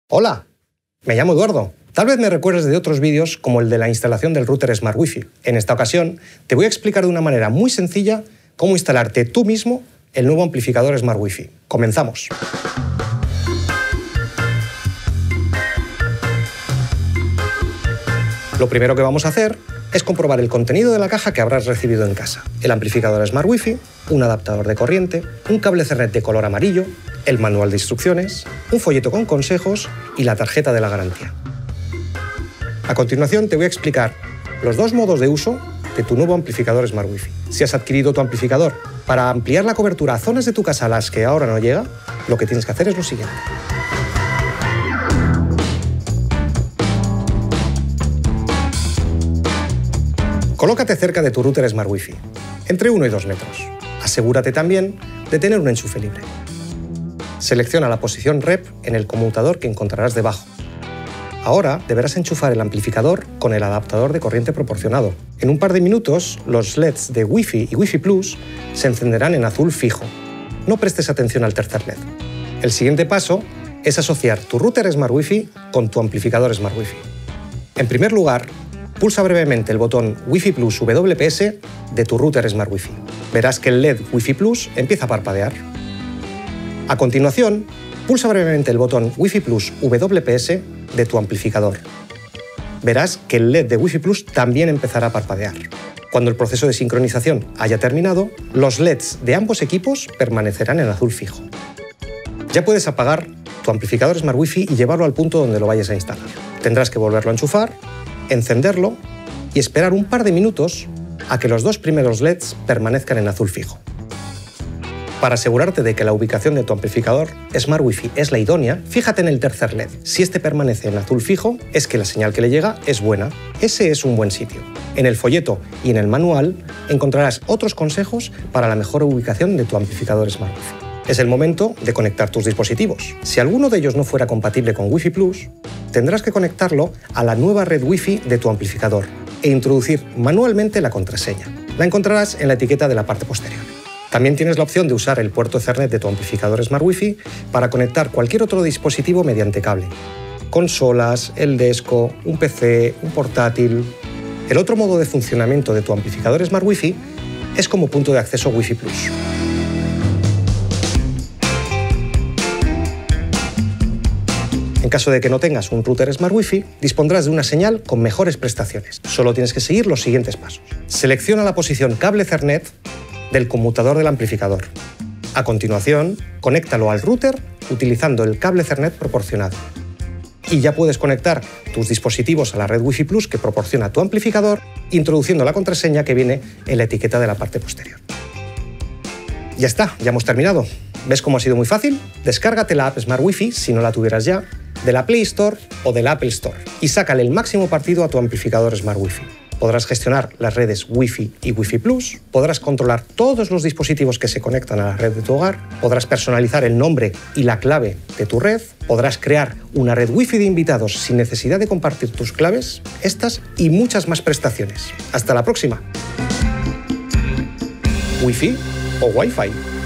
Hola, me llamo Eduardo. Tal vez me recuerdes de otros vídeos como el de la instalación del router Smart Wi-Fi. En esta ocasión te voy a explicar de una manera muy sencilla cómo instalarte tú mismo el nuevo amplificador Smart Wi-Fi. Comenzamos. Lo primero que vamos a hacer es comprobar el contenido de la caja que habrás recibido en casa. El amplificador Smart Wi-Fi, un adaptador de corriente, un cable Ethernet de color amarillo, el manual de instrucciones, un folleto con consejos y la tarjeta de la garantía. A continuación te voy a explicar los dos modos de uso de tu nuevo amplificador Smart Wi-Fi. Si has adquirido tu amplificador para ampliar la cobertura a zonas de tu casa a las que ahora no llega, lo que tienes que hacer es lo siguiente. Colócate cerca de tu router Smart Wi-Fi, entre 1 y 2 metros. Asegúrate también de tener un enchufe libre. Selecciona la posición REP en el conmutador que encontrarás debajo. Ahora deberás enchufar el amplificador con el adaptador de corriente proporcionado. En un par de minutos, los LEDs de Wi-Fi y Wi-Fi Plus se encenderán en azul fijo. No prestes atención al tercer LED. El siguiente paso es asociar tu router Smart Wi-Fi con tu amplificador Smart Wi-Fi. En primer lugar, pulsa brevemente el botón Wi-Fi Plus WPS de tu router Smart Wi-Fi. Verás que el LED Wi-Fi Plus empieza a parpadear. A continuación, pulsa brevemente el botón Wi-Fi Plus WPS de tu amplificador. Verás que el LED de Wi-Fi Plus también empezará a parpadear. Cuando el proceso de sincronización haya terminado, los LEDs de ambos equipos permanecerán en azul fijo. Ya puedes apagar tu amplificador Smart Wi-Fi y llevarlo al punto donde lo vayas a instalar. Tendrás que volverlo a enchufar, encenderlo y esperar un par de minutos a que los dos primeros LEDs permanezcan en azul fijo. Para asegurarte de que la ubicación de tu amplificador Smart Wi-Fi es la idónea, fíjate en el tercer LED. Si este permanece en azul fijo, es que la señal que le llega es buena. Ese es un buen sitio. En el folleto y en el manual encontrarás otros consejos para la mejor ubicación de tu amplificador Smart Wi-Fi. Es el momento de conectar tus dispositivos. Si alguno de ellos no fuera compatible con Wi-Fi Plus, tendrás que conectarlo a la nueva red Wi-Fi de tu amplificador e introducir manualmente la contraseña. La encontrarás en la etiqueta de la parte posterior. También tienes la opción de usar el puerto Ethernet de tu amplificador Smart Wi-Fi para conectar cualquier otro dispositivo mediante cable. Consolas, el Desco, un PC, un portátil. El otro modo de funcionamiento de tu amplificador Smart Wi-Fi es como punto de acceso Wi-Fi Plus. En caso de que no tengas un router Smart Wi-Fi, dispondrás de una señal con mejores prestaciones. Solo tienes que seguir los siguientes pasos. Selecciona la posición cable Ethernet del conmutador del amplificador. A continuación, conéctalo al router utilizando el cable Ethernet proporcionado. Y ya puedes conectar tus dispositivos a la red Wi-Fi Plus que proporciona tu amplificador, introduciendo la contraseña que viene en la etiqueta de la parte posterior. Ya está, ya hemos terminado. ¿Ves cómo ha sido muy fácil? Descárgate la app Smart Wi-Fi, si no la tuvieras ya, de la Play Store o de la Apple Store y sácale el máximo partido a tu amplificador Smart Wi-Fi. Podrás gestionar las redes Wi-Fi y Wi-Fi Plus, podrás controlar todos los dispositivos que se conectan a la red de tu hogar, podrás personalizar el nombre y la clave de tu red, podrás crear una red Wi-Fi de invitados sin necesidad de compartir tus claves, estas y muchas más prestaciones. ¡Hasta la próxima! ¿Wi-Fi o Wi-Fi?